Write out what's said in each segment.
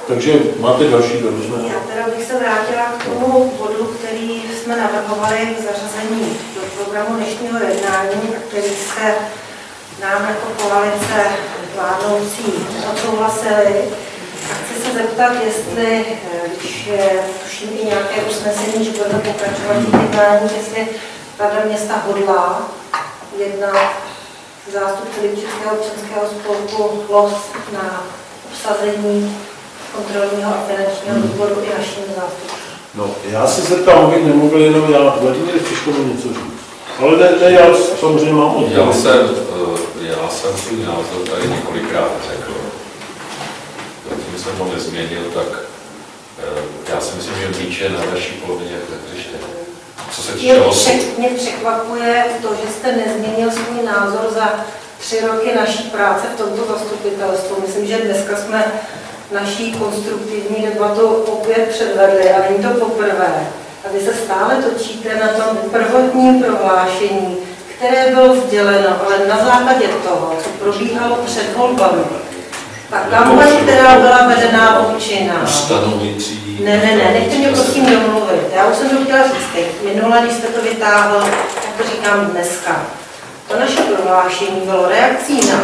Takže máte další dotaz. Já teda bych se vrátila k tomu bodu, který jsme navrhovali k zařazení do programu dnešního jednání, který se nám jako koalice vládnoucí odsouhlasili. A chci se zeptat, jestli, když tuším i nějaké usnesení, že budeme pokračovat v jednání, jestli Rada města hodlá jednat zástupci Lipčického občanského spolku LOS na obsazení kontrolního a finančního výboru i naším zástupcům. No, já se zeptám, abych nemluvil jenom já, Vladimír Fiškovi něco říct. Ale ne, já samozřejmě mám odpověď. Já jsem svůj názor tady několikrát řekl. Zatím jsem ho nezměnil, tak já si myslím, že míč je na vaší polovině jak hřiště. Co se týče Mě překvapuje to, že jste nezměnil svůj názor za 3 roky naší práce v tomto zastupitelstvu. Myslím, že dneska jsme naší konstruktivní debatu opět předvedli a není to poprvé. A vy se stále točíte na tom prvotním prohlášení, které bylo sděleno, ale na základě toho, co probíhalo před volbami. Ta kampaň, která byla vedená vůči nám. Ne, nechte mě prosím domluvit. Já už jsem to chtěla říct teď. Minule, když jste to vytáhl, tak to říkám dneska. To naše prohlášení bylo reakcí na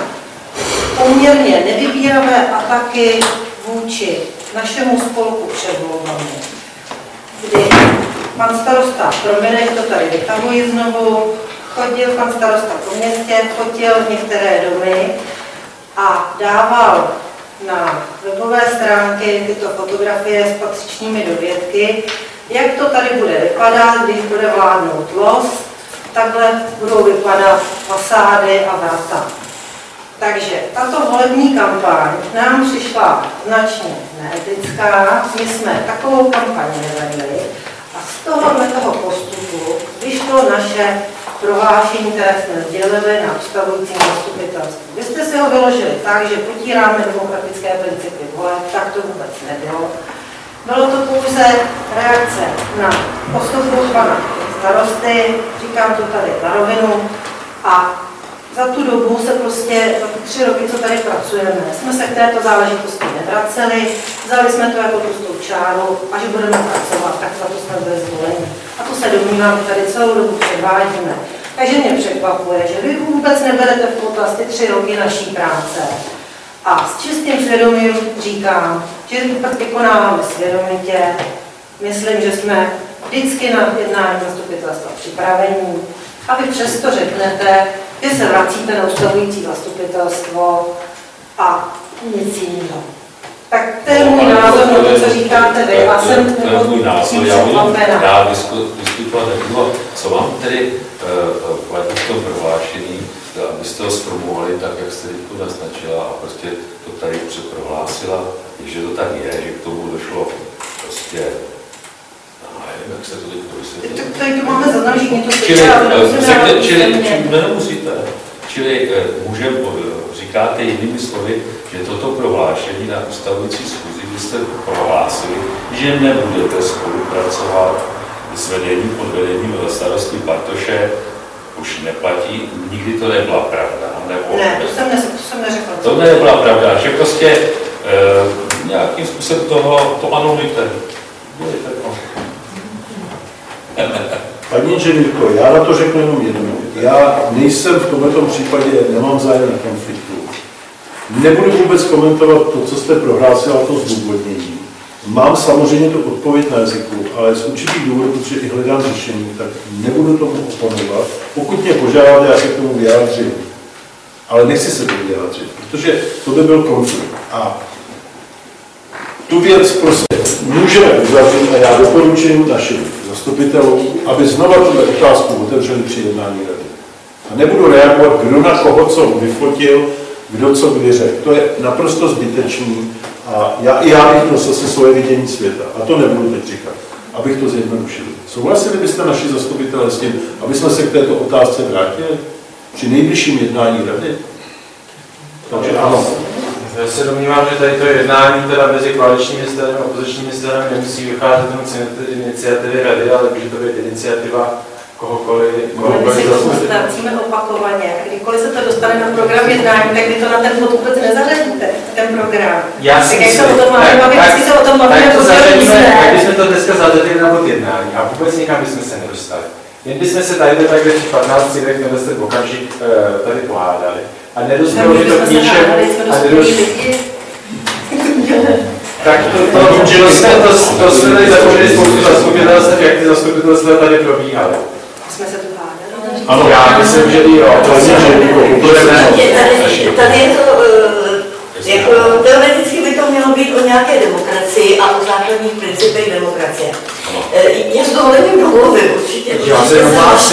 poměrně nevybíravé ataky vůči našemu spolku před volbami, kdy pan starosta Proměnek, to tady vytahuji znovu, chodil pan starosta po městě, fotil některé domy a dával na webové stránky tyto fotografie s patřičnými dovědky, jak to tady bude vypadat, když bude vládnout LOS, takhle budou vypadat fasády a vrata. Takže tato volební kampaň nám přišla značně neetická, my jsme takovou kampaň nevedli a z toho postupu vyšlo naše prohlášení, které jsme sdělili na ustavujícím zastupitelstvu. Vy jste si ho vyložili tak, že potíráme demokratické principy voleb, tak to vůbec nebylo. Bylo to pouze reakce na postupu pana starosty, říkám to tady na rovinu, a za tu dobu se prostě, za ty 3 roky, co tady pracujeme, jsme se k této záležitosti nevraceli, vzali jsme to jako pustou čáru a že budeme pracovat, tak za to jsme byli zvoleni. A to se domnívám, že tady celou dobu předvádíme. Takže mě překvapuje, že vy vůbec neberete v potaz ty 3 roky naší práce. A s čistým svědomím říkám, že vykonáváme svědomitě, myslím, že jsme vždycky na jednání zastupitelstva připravení, a vy přesto řeknete, že se vracíte na ustavující zastupitelstvo a nic jiného. Tak to je můj názor na to, co říkáte vy. A jsem můj názor, já budu rád diskutovat takového, co vám tedy platí v tom prohlášení, abyste ho zformulovali tak, jak jste teď naznačila a prostě to tady přeprohlásila, že to tak je, že k tomu došlo prostě. Jak se to teď vysvětlí? Tady to máme zaznačení, to nemusíte. Čili můžeme, říkáte jinými slovy, že toto prohlášení na ustavující schůzi, kdy jste prohlásili, že nebudete spolupracovat s vedením pod vedením starosty Bartoše, už neplatí, nikdy to nebyla pravda. Nebo ne, to jsem neřekla. To nebyla pravda, že prostě nějakým způsobem to anonujte. Paní inženýrko, já na to řeknu jenom jedno. Já nejsem v tomto případě, nemám zájem na konfliktu. Nebudu vůbec komentovat to, co jste prohlásila, to zdůvodnění. Mám samozřejmě tu odpověď na jazyku, ale z určitých důvodů, protože i hledám řešení, tak nebudu tomu oponovat. Pokud mě požádáte, já se k tomu vyjádřím. Ale nechci se tomu vyjádřit, protože to by byl konflikt. A tu věc prostě můžeme uzavřít a já doporučím našim zastupitelům, aby znova tuhle otázku otevřeli při jednání rady. A nebudu reagovat, kdo na koho co vyfotil, kdo co kdy řekl. To je naprosto zbytečný a já bych prosil se svoje vidění světa. A to nebudu teď říkat, abych to zjednodušil. Souhlasili byste naši zastupitelé s tím, aby jsme se k této otázce vrátili při nejbližším jednání rady? Takže ano. Já se domnívám, že tady to jednání teda mezi koaličními stranami a opozičními stranami nemusí vycházet z iniciativy rady, ale může to být iniciativa kohokoliv My si konstacíme opakovaně. Kdykoliv se to dostane na program jednání, tak vy to na ten bod vůbec nezařadíte, ten program. Já si myslím, tak to zařadíme, jak bychom to dneska zařadili na bod jednání a vůbec nikam bychom se nedostali. Jen bychom se tady takhle při 15 lidech tenhle ten okamžik tady pohádali. A nedospělo by to k ničemu. Tak to jsme tady započali spoustu zastupitelstv, jak ty zastupitelstva tady probíhaly. Jsme se tu hádali. Ano, já myslím, že jo. Tady je to, jako teoreticky by to mělo být o nějaké demokracii a o základních principech demokracie. Já s dovolením domluvím určitě. Já se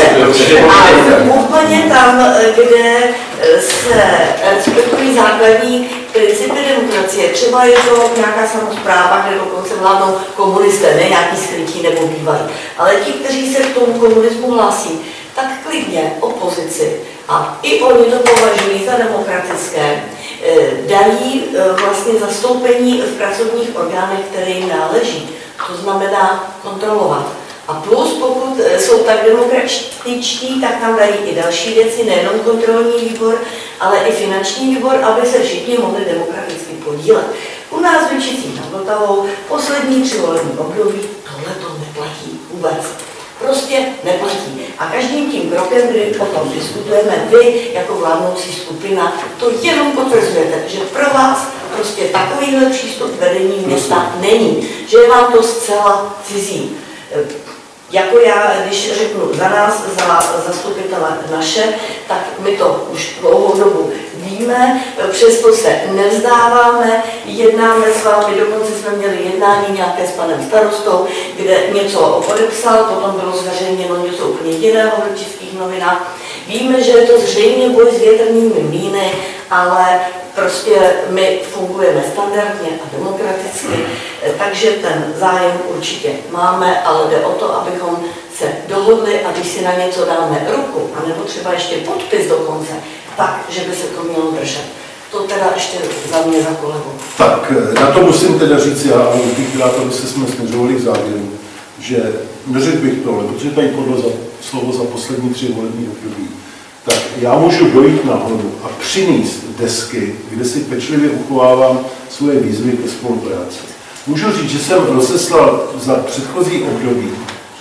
a úplně tam, kde se respektují základní principy demokracie, třeba je to nějaká samospráva, kde dokonce vládnou komunisté, ne nějaký skrytí nebo bývají. Ale ti, kteří se k tomu komunismu hlásí, tak klidně opozici, a i oni to považují za demokratické, dají vlastně zastoupení v pracovních orgánech, které jim náleží. To znamená kontrolovat. A plus, pokud jsou tak demokratičtí, tak tam dají i další věci, nejenom kontrolní výbor, ale i finanční výbor, aby se všichni mohli demokraticky podílet. U nás vyčící nad Vltavou poslední 3 volební období tohle to neplatí vůbec. Prostě neplatí. A každým tím krokem, kdy o tom diskutujeme, vy jako vládnoucí skupina, to jenom potvrzujete, že pro vás prostě takovýhle přístup vedení města není, že je vám to zcela cizí. Jako já, když řeknu za nás, za zastupitele naše, tak my to už dlouhou dobu víme, přesto se nevzdáváme, jednáme s vámi, dokonce jsme měli jednání nějaké s panem starostou, kde něco podepsal, potom bylo zveřejněno něco úplně jiného v Českých novinách. Víme, že je to zřejmě boj s větrnými mlýny, ale prostě my fungujeme standardně a demokraticky, takže ten zájem určitě máme, ale jde o to, abychom se dohodli a když si na něco dáme ruku, anebo třeba ještě podpis dokonce, tak, že by se to mělo držet. To teda ještě za mě, za kolegu. Tak, na to musím teda říct, já, ale by se jsme směřovali k závěru, že neřekl bych tohle, protože tady podle slovo za poslední 3 volební období, tak já můžu dojít nahoru a přinést desky, kde si pečlivě uchovávám svoje výzvy ke spolupráci. Můžu říct, že jsem rozeslal za předchozí období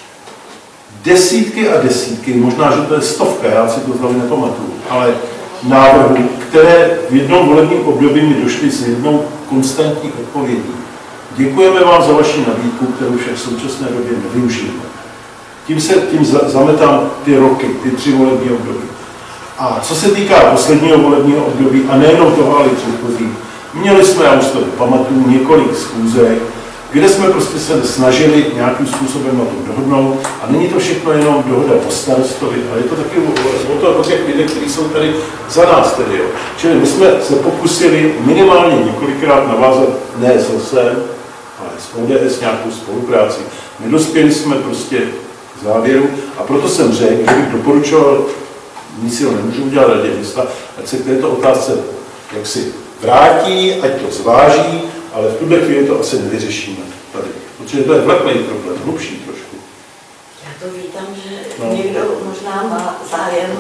desítky a desítky, možná, že to je 100, já si to znovu nepamatuju, ale návrhů, které v jednom volebním období mi došly s jednou konstantní odpovědí. Děkujeme vám za vaši nabídku, kterou však v současné době nevyužijeme. Tím zametám ty roky, ty 3 volební období. A co se týká posledního volebního období, a nejenom toho, ale i předchozí, měli jsme, já už to pamatuju, několik schůzek, kde jsme prostě se snažili nějakým způsobem na tom dohodnout. A není to všechno jenom dohoda o starostovi, ale je to taky o těch lidech, kteří jsou tady za nás tedy. Jo. Čili my jsme se pokusili minimálně několikrát navázat ne s OSEM, ale s ODS nějakou spolupráci. Nedospěli jsme prostě k závěru a proto jsem řekl, že bych doporučoval, nic si ho nemůžu udělat radě města, ať se k této otázce jaksi vrátí, ať to zváží, ale v tuhle chvíli to asi nevyřešíme tady, protože to je vleklý problém, hlubší trošku. Já to vítám, že někdo možná má zájem.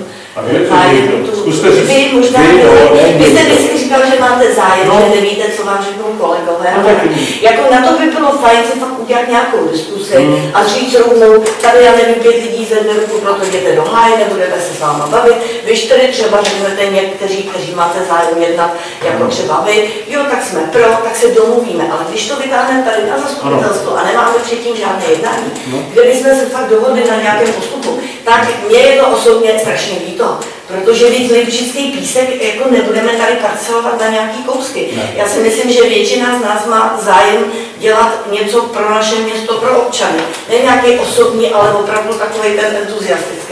Zkuste říct. Vy jste vždycky říkal, že máte zájem, že nevíte, co vám řeknou kolegové. Jako na to by bylo fajn si fakt udělat nějakou diskusi a říct rovnou, tady já nevím, 5 lidí zvedne ruku, proto jděte do háje, nebudete se s váma bavit. Vy 4 třeba řeknete někteří, kteří máte zájem jednat, jako třeba vy, jo, tak jsme pro, tak se domluvíme, ale když to vytáhneme tady na zastupitelstvo a nemáme předtím žádné jednání, kde bychom se fakt dohodli na nějakém postupu, tak mě je to osobně strašně líto, protože víc Lipčický písek jako nebudeme tady parcelovat na nějaký kousky. Ne. Já si myslím, že většina z nás má zájem dělat něco pro naše město, pro občany. Ne nějaký osobní, ale opravdu takový ten entuziastický.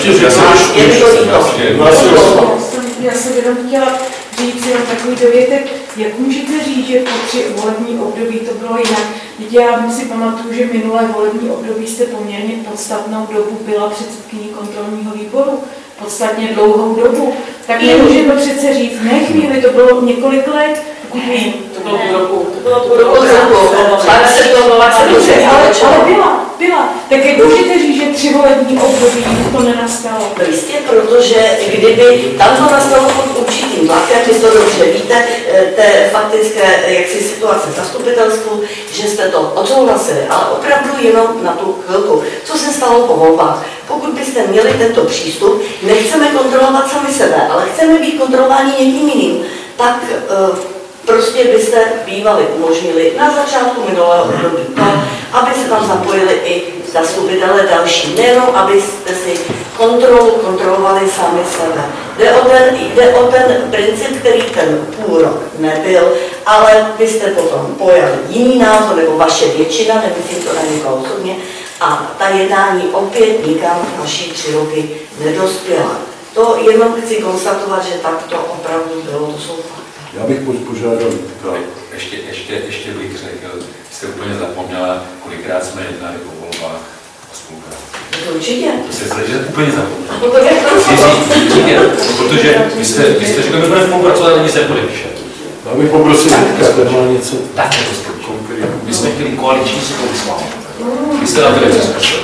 Já jsem jenom chtěla říct jenom takový dovětek, jak můžete říct, že po 3 volební období to bylo jinak. Víte, já si pamatuju, že minulé volební období jste poměrně podstatnou dobu byla předsedkyní kontrolního výboru, podstatně dlouhou dobu. Tak nemůžeme přece říct, ne chvíli, to bylo několik let, pokud vím. To bylo půl roku. Ale byla. Byla. Tak jak můžete říct, že 3 volební období to nenastalo? No jistě, protože kdyby tam to nastalo pod určitým tlakem, vy to dobře víte, té faktické jaksi situace zastupitelskou, že jste to odsouhlasili, ale opravdu jenom na tu chvilku. Co se stalo po volbách? Pokud byste měli tento přístup, nechceme kontrolovat sami sebe, ale chceme být kontrolováni někým jiným, tak prostě byste bývali umožnili na začátku minulého období to, aby se tam zapojili i zastupitelé další. Nejenom, abyste si kontrolovali sami sebe. Jde o ten princip, který ten půl rok nebyl, ale byste potom pojali jiný názor, nebo vaše většina, nemyslím to na někoho osobně, a ta jednání opět nikam naší 3 roky nedospěla. To jenom chci konstatovat, že tak to opravdu bylo, to jsou fakty. Já bych požádal. Ještě bych řekl, jste úplně zapomněla, kolikrát jsme jednali o volbách a spolupráci. Určitě. To jste úplně zapomněla. A potom jak to protože vy jste řekli, že budeme spolupracovat, ale nic nepodepíše. Já bych poprosil, že má něco. Tak je to konkrétně. My jsme chtěli koaliční spolu s vámi. Vy jste na to nepřesvědčili.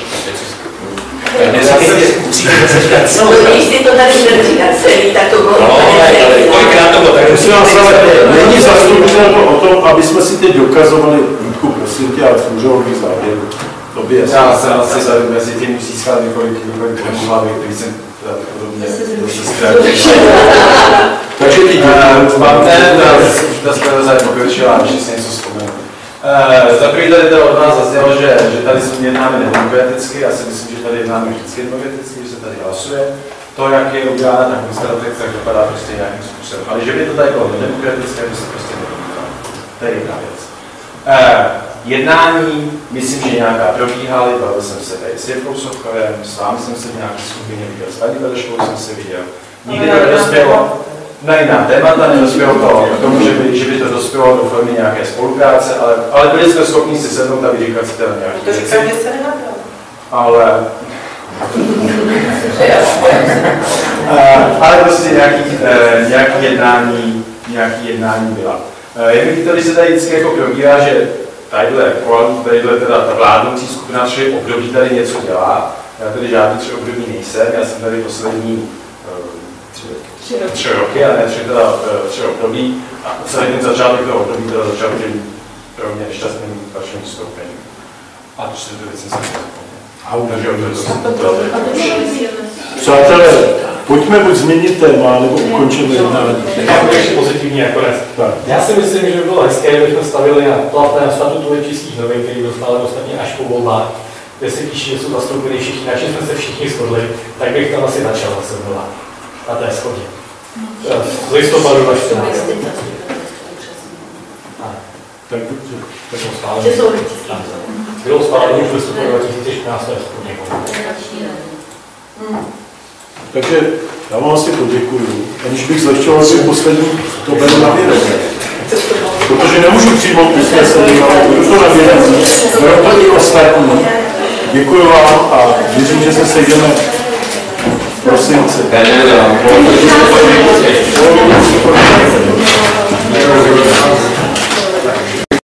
Jestli to tady bude říkat celý, tak to bylo. Kolikrát to bylo tak? Není zastupitel to o tom, aby jsme si teď dokazovali, Vítku, prosím tě, ale služový závěru. To by jasný. Já jsem asi tady mezi tím získal několik hlavy, který jsem podobně Takže ty mám ta zpráva pokročila, když si něco vzpomenu. Za první tady to od vás zaznělo, že tady jednáme nedemokraticky, já si myslím, že tady jednáme vždycky demokraticky, že se tady hlasuje. To, jak je udělána ta konstatace, tak dopadá prostě nějakým způsobem. Ale že by to tady bylo nedemokratické, to se prostě nedemokratické. To je jedna věc. Jednání, myslím, že nějaká probíhaly, bavil jsem se tady s Jirkou Sobkovem, s vámi jsem se v nějaké skupině viděl, s paní Beleškou jsem se viděl. Nikdy to nedospělo na jiná témata, nedospělo to k tomu, že by to dospělo do formy nějaké spolupráce, ale byli jsme schopni si sednout a vyříkat si teda nějaké To říkám, že se nenabral. ale prostě nějaký jednání byla. Je mi to, když se tady vždycky jako probírá, že tadyhle teda ta vládnoucí skupina 3 období tady něco dělá. Já tady žádný 3 období nejsem, já jsem tady poslední 3 roky, a ne 3 období. A celý ten začátek toho období teda začal tím pro mě nešťastným vaším vystoupením. A to si to věc jsem Přátelé, pojďme buď změnit téma, nebo ukončíme jednání. Já budu ještě pozitivní nakonec. Já si myslím, že by bylo hezké, kdybychom stavili na platné statutu Českých novin, který byl stále ostatně až po volbách, kde se píší, že jsou zastoupili všichni, na čem jsme se všichni shodli, tak bych tam asi začal zase znova. Na té shodě. Z listopadu 2014. Tak dobře. Bylo schválení už v listopadu 2014. Takže já vám asi poděkuju. Aniž bych zlehčoval, že poslední to beru na vědomí. Protože nemůžu přijmout usnesení, ale budu to na vědomí. Beru to i ostatní. Děkuji vám a věřím, že se sejdeme v prosinci.